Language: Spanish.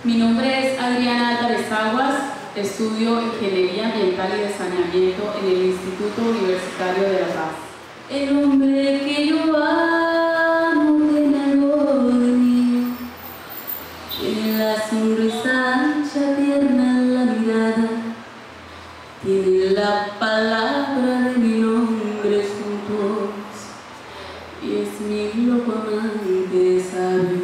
Mi nombre es Adriana Álvarez Aguas, estudio Ingeniería Ambiental y de Saneamiento en el Instituto Universitario de La Paz. El hombre que yo amo tiene algo de mí, tiene la sonrisa ancha, tierna en la mirada, tiene la palabra de mil hombres juntos y es mi loco amante, ¿sabes?